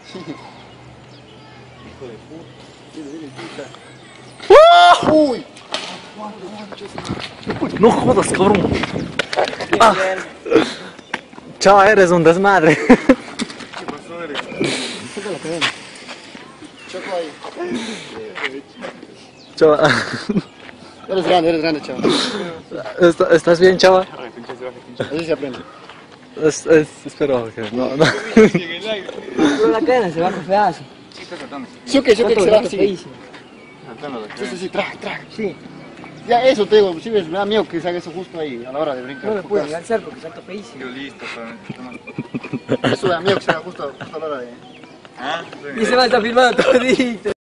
Hijo de puta. ¡Uy! No jodas, cabrón. Ah. Chao, eres un desmadre. ¿Qué pasó, eres? Saca la cadena. Choco ahí. Chava. Eres grande, chaval. ¿Estás bien, chava? Así se aprende. Espero que no. Pero la cadena se baja feazo. Sí, está tratando. Sí, que se baja así. Feísimo. Tratando de Sí, track. Sí. Ya eso te digo, sí, me da miedo que se haga eso justo ahí, a la hora de brincar. No me puedo enganchar porque salta feísimo. Yo listo para... Eso da miedo que se haga justo a la hora de... Ah, Y se va a estar filmando todito.